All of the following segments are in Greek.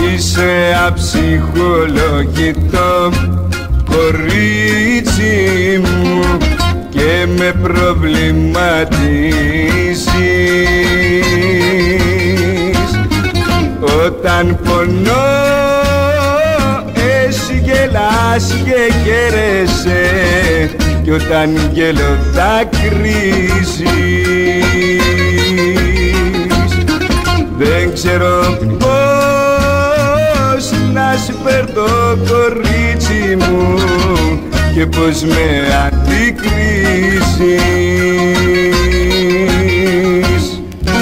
Είσαι αψυχολογητό κορίτσι μου και με προβληματίζεις. Όταν πονώ εσύ γελάς και χαίρεσαι, κι όταν γέλω δακρύζεις. Δεν ξέρω πώς να σου φέρω κορίτσι μου και πώς με αντικρίζεις.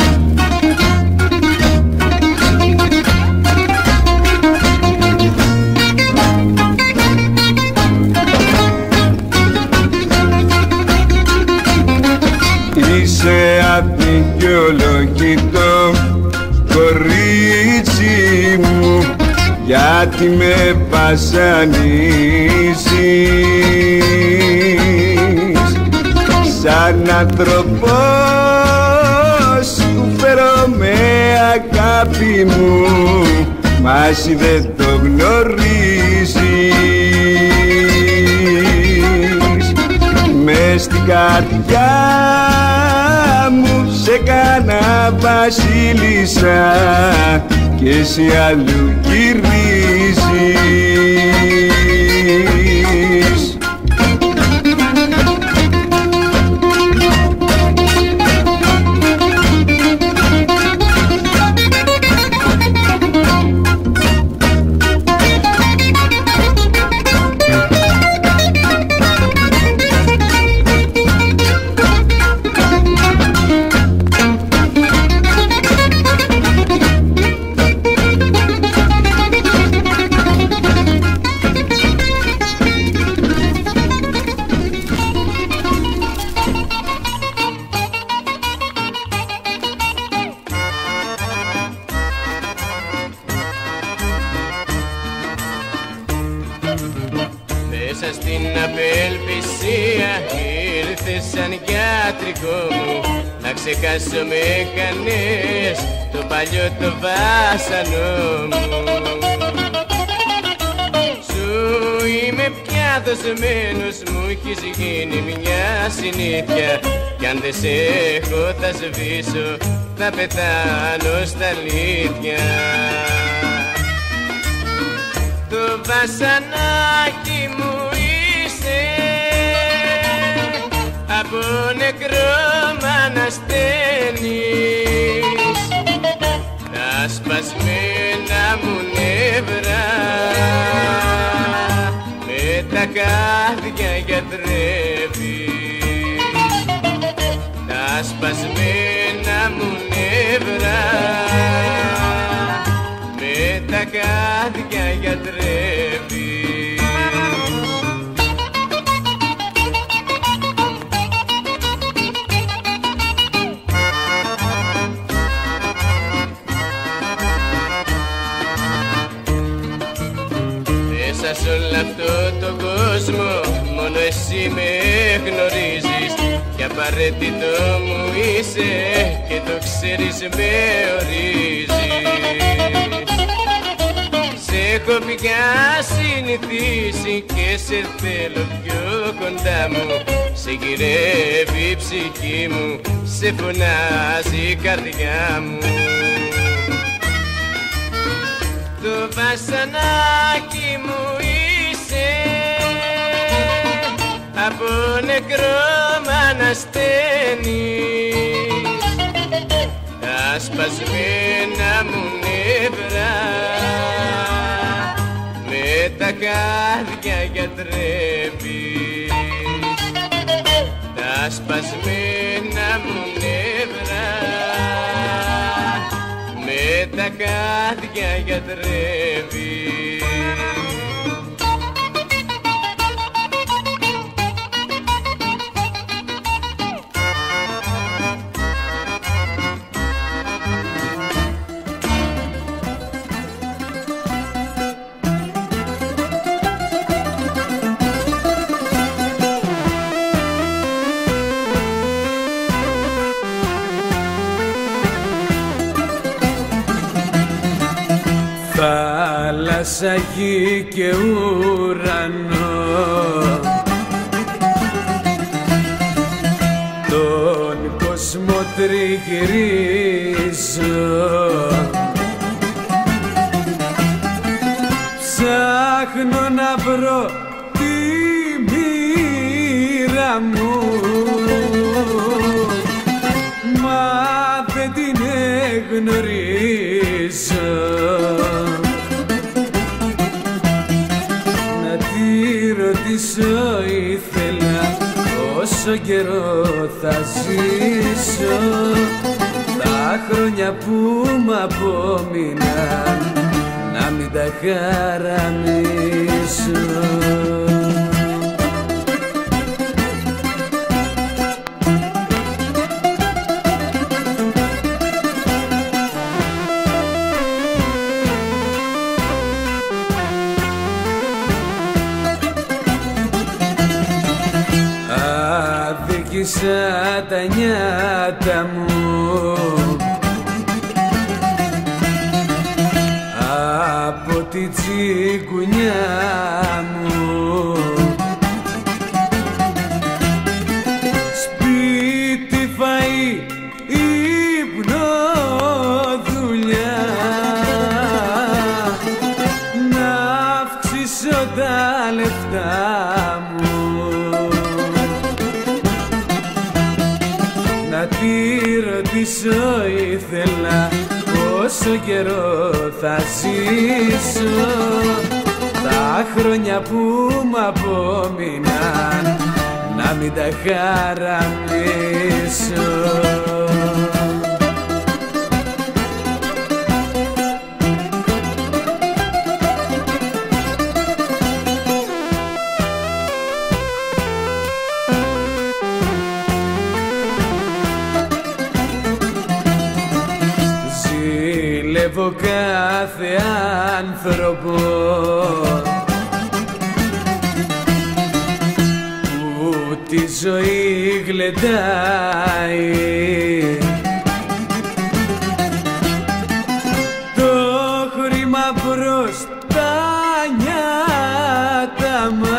Είσαι αδικαιολογητό κορίτσι μου, γιατί με βασανίζεις. Σαν άνθρωπος του φέρομαι αγάπη μου, μα εσύ δεν το γνωρίζεις. Μες στην καρδιά μου σε κάνα βασίλισσα κι εσύ αλλού γυρίζεις. Μέσα στην απελπισία ήρθες σαν γιατρικό μου, να ξεχάσω με κανείς το παλιό το βάσανο μου. Σου είμαι πια δοσμένος, μου έχεις γίνει μια συνήθεια, κι αν δεν σε έχω θα σβήσω, θα πεθάνω στα αλήθεια. Το βασανάκι μου είσαι, από νεκρό μ' ανασταίνεις. Τα σπασμένα μου νεύρα με τα κάδια γιατρεύεις. Τα σπασμένα μου νεύρα με τα κάδια γιατρεύεις. Μέσα σ' όλο αυτό το κόσμο μόνο εσύ με γνωρίζεις, κι απαραίτητο μου είσαι και το ξέρεις με ορίζεις. Σε έχω πια συνηθίσει και σε θέλω πιο κοντά μου, σε γυρεύει η ψυχή μου, σε φωνάζει η καρδιά μου. Το βασανάκι μου είσαι, από νεκρό μ' ανασταίνεις. Τα σπασμένα μου νεύρα με τα κάδια γιατρεύεις. Τα σπασμένα μου νεύρα με τα κάδια γιατρεύεις. θάλασσα, γη και ουρανό, τον κόσμο τριγυρίζω, ψάχνω να βρω τη μοίρα μου, μα δεν την γνωρίζω. Να τη ρωτήσω ήθελα όσο καιρό θα ζήσω, τα χρόνια που μ' απόμειναν να μην τα χαραμίσω. Αδίκησα τα νιάτα μου από τη τσιγκουνιά μου, σπίτι, φαΐ, ύπνο, δουλειά, να αυξήσω τα λεφτά μου, να τη ρωτήσω ήθελα όσο καιρό θα ζήσω, τα χρόνια που μ' απόμειναν να μην τα χαραμίσω. Ζηλεύω κάθε άνθρωπο που τη ζωή γλεντάει, το χρήμα μπρος τα νιάτα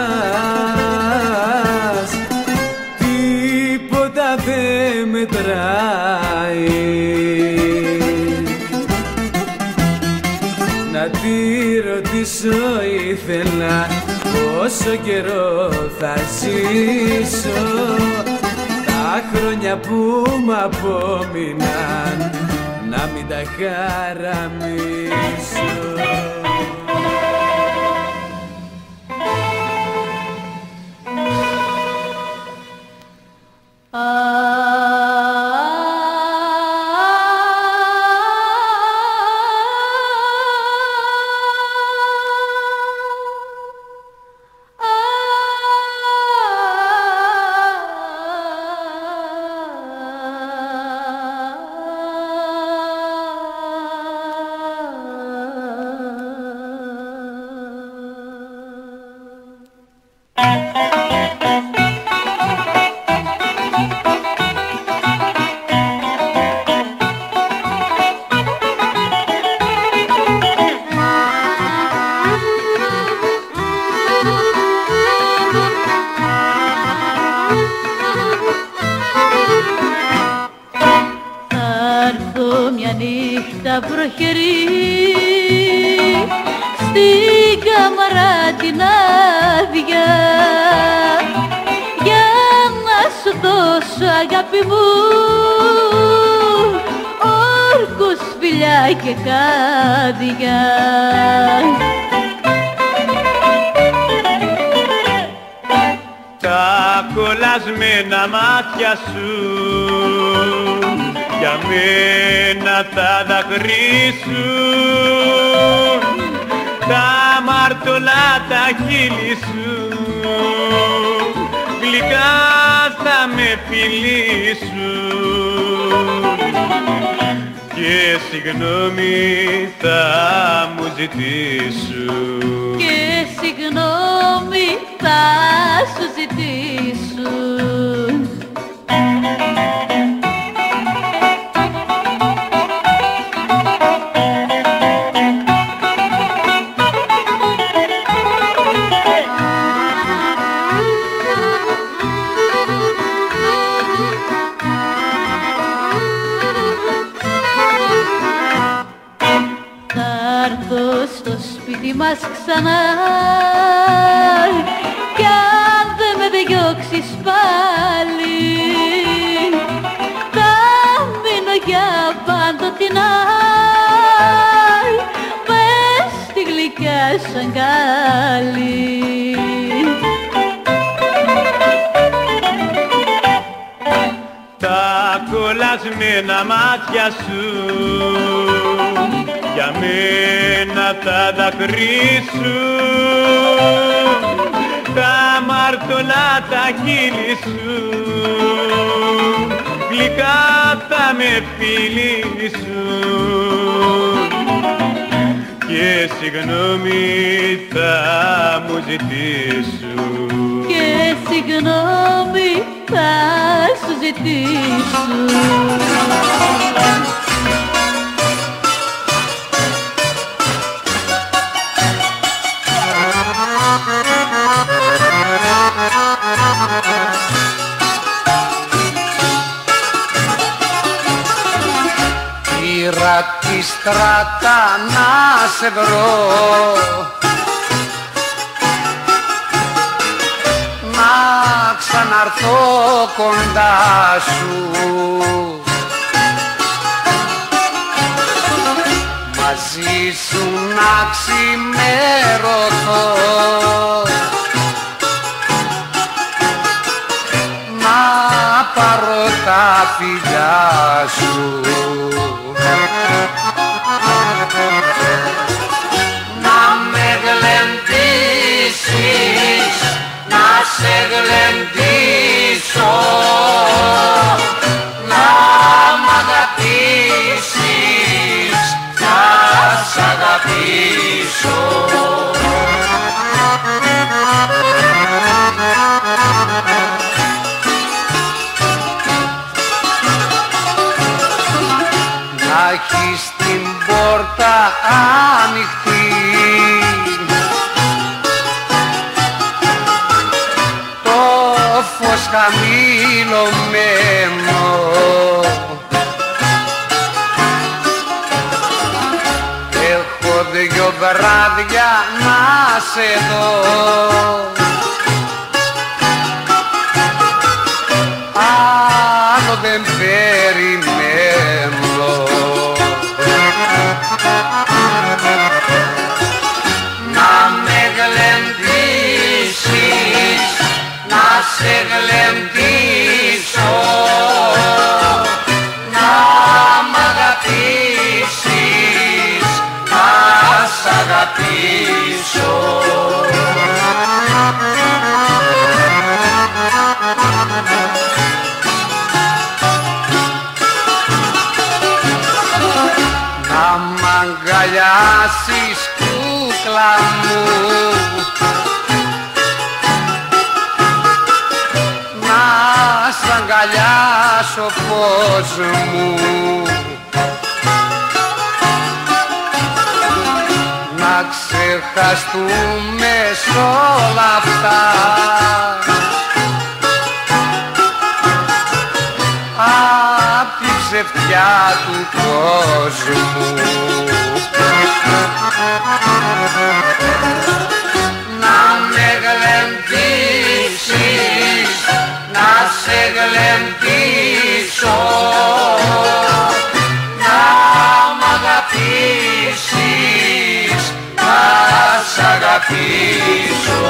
μας, τίποτα δεν μετράει. Να τη ρωτήσω ήθελα όσο καιρό θα ζήσω, τα χρόνια που μ' απόμειναν να μην τα χαραμίσω. νύχτα βροχερή στην κάμαρα την άδεια για να σου δώσω αγάπη μου όρκους, φιλιά και κάδια. Τα κολλασμένα μάτια σου για μένα τα δακρύσουν, τα μάρτωλα τα χείλη σου γλυκά θα με φιλήσουν και συγγνώμη θα μου ζητήσουν, και συγγνώμη θα σου ζητήσουν. στο σπίτι μας ξανά. Κι αν δεν με διώξεις πάλι, θα μείνω για παντοτινά μες στη γλυκιά σου αγκάλι. Τα κολλασμένα μάτια σου για μένα τα δάκρυ σου, τα μάρτωλα τα χείλη σου, γλυκά θα με φιλήσουν και συγγνώμη θα μου ζητήσουν. Και συγγνώμη θα σου ζητήσουν. Πήρα τη στράτα να σε βρω, να ξαναρθώ κοντά σου, μαζί σου να ξημερωθώ, να πάρω τα φιλιά σου, να με γλεντήσεις, να σε γλεντήσω, να μ' αγαπήσεις, να σ' αγαπήσω. Να έχεις την πόρτα ανοιχτή, το φως χαμηλωμένο, έχω 2 βράδια να σε δω, άλλο δεν περιμένω. Να με γλεντήσεις, να σε γλεντήσω, να μ' αγαπήσεις, να σ' αγαπήσω. Να μ' αγκαλιάσεις κούκλα μου, να σ' αγκαλιάσω φως μου, να ξεχαστούμε σ' όλα αυτά, απ' τη ψευτιά του κόσμου. Να με γλεντήσεις, να σε γλεντήσω, να μ' αγαπήσεις, να σ' αγαπήσω.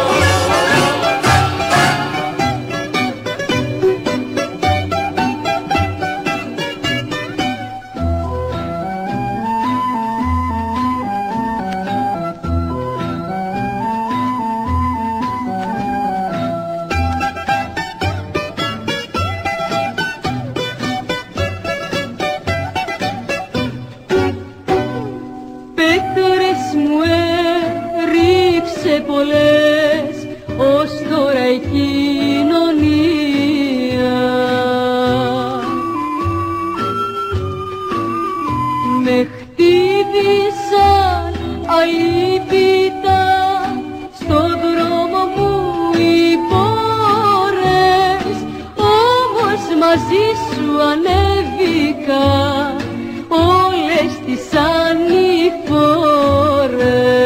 πολλές ως τώρα η κοινωνία. Με χτύπησαν αλήπητα στον δρόμο μου οι πόρες, όμως μαζί σου ανέβηκα όλες τις ανηφόρες.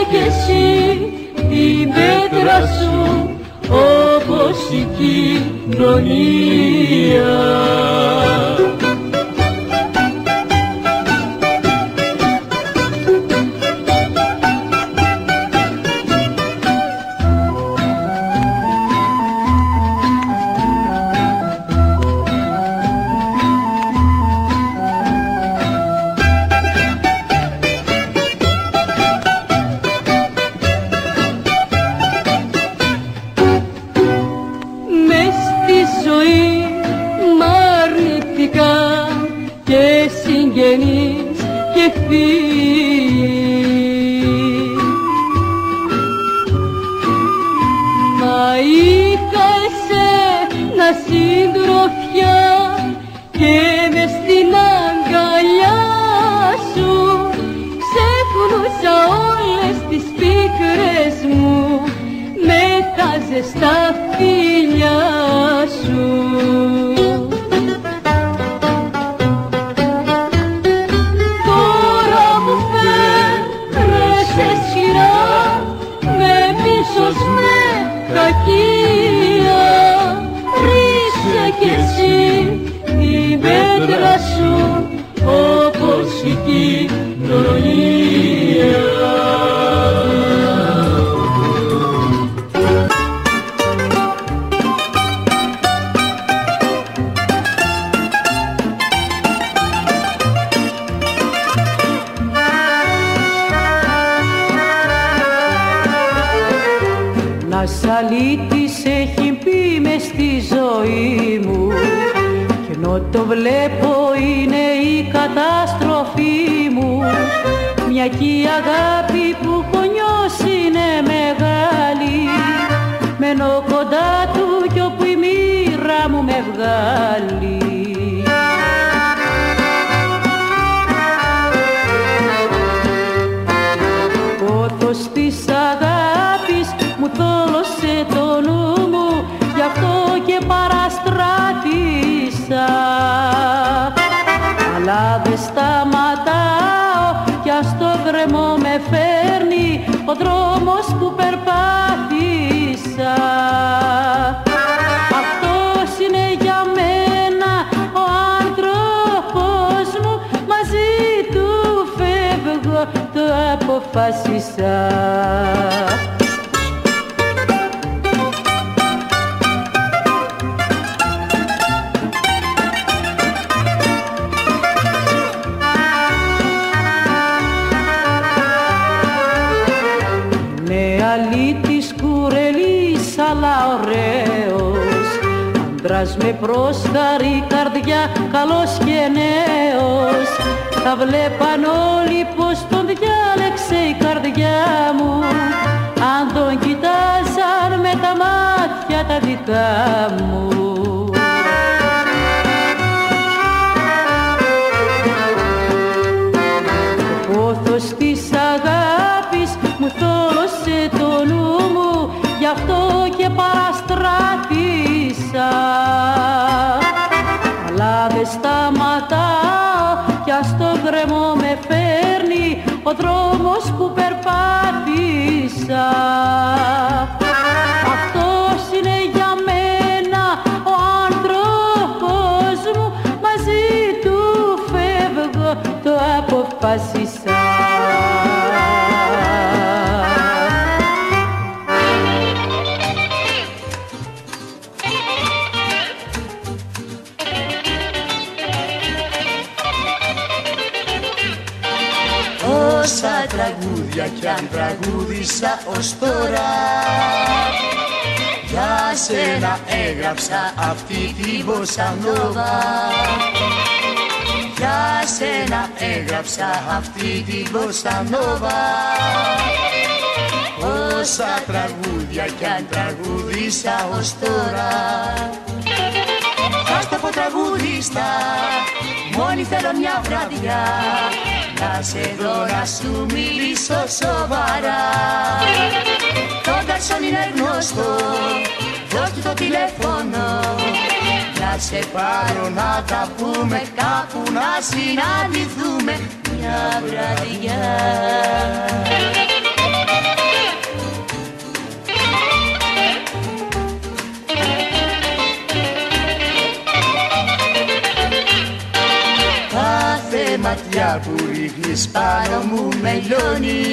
κι εσύ την πέτρα σου όπως η κοινωνία. Μα είχα εσένα συντροφιά και μες στην αγκαλιά σου ξεχνούσα όλες τις πίκρες μου με τα ζεστά φιλιά σου. Κακία, ρίξε κι εσύ την πέτρα σου όπως η κοινωνία. Σαλίτης έχει πει μες στη ζωή μου κι ενώ το βλέπω είναι η καταστροφή μου. Μια κι η αγάπη που έχω νιώσει είναι μεγάλη, μένω κοντά του κι όπου η μοίρα μου με βγάλει. Πόθος της αγάπης μου θόλωσε το νου μου, γι' αυτό και παραστράτησα. Αλλά δεν σταματάω κι αν στο γκρεμό με φέρνει ο δρόμος που περπάτησα. Αυτός είναι για μένα ο άνθρωπος μου, μαζί του φεύγω, το αποφάσισα. Αλήτης κουρελής αλλά ωραίος, άντρας με πρόσταρη καρδιά, καλός και νέος. Τα βλέπαν όλοι πως τον διάλεξε η καρδιά μου, αν τον κοιτάζαν με τα μάτια τα δικά μου. Ο πόθος της αγάπης μου θόλωσε το νου μου, γι' αυτό και παραστράτησα. Αλλά δεν σταματάω κι αν στο γκρεμό με φέρνει ο δρόμος που περπάτησα. Αυτός είναι για μένα ο άνθρωπος μου, μαζί του φεύγω, το αποφάσισα. Όσα τραγούδια κι αν τραγούδισα ως τώρα, για σένα έγραψα αυτή την μποσανόβα. Για σένα έγραψα αυτή την μποσανόβα. Όσα τραγούδια κι αν τραγούδισα ως τώρα, θα στο πω τραγουδιστά, μόνη θέλω μια βραδιά να σε δω, να σου μιλήσω σοβαρά. Το γκαρσόν είναι γνωστό, δώσ' του το τηλέφωνο, να σε πάρω να τα πούμε κάπου, να συναντηθούμε μια βραδιά. φωτιά που ρίχνεις πάνω μου με λιώνει.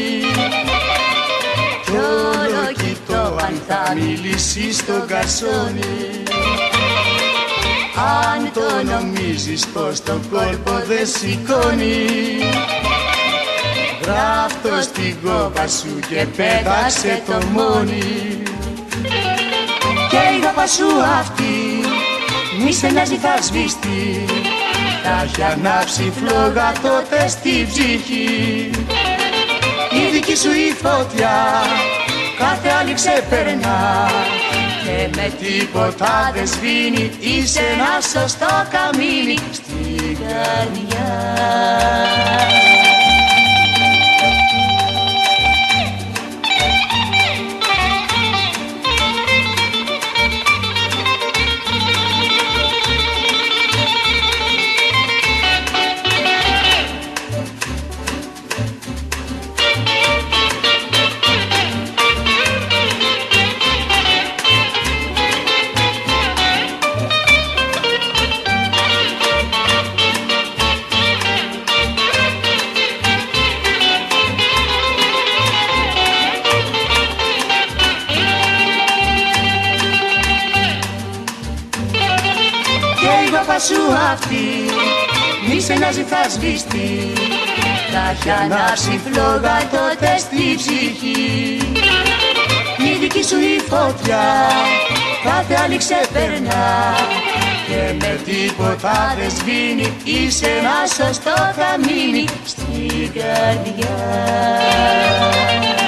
Κι όλο κοιτώ αν θα μιλήσεις στο καρσόνι. Αν το νομίζεις πως το κόλπο δεν σηκώνει, γράφτο στην κόπα σου και πέταξε το μόνι. Και η γάπα σου αυτή μη στενάζει θα σβήσει, θα έχει ανάψει φλόγα τότε στη ψυχή. Η δική σου η φωτιά κάθε άλλη ξεπερνά και με τίποτα δεν σβήνει, είσαι ένα σωστό καμίνι στην καρδιά. Η γάπα σου αυτή μη στενάζει θα σβήσει, θα έχει ανάψει φλόγα τότε στη ψυχή. Η δική σου η φωτιά κάθε άλλη ξεπερνά και με τίποτα δεν σβήνει, είσαι ένα σωστό καμίνι στην καρδιά.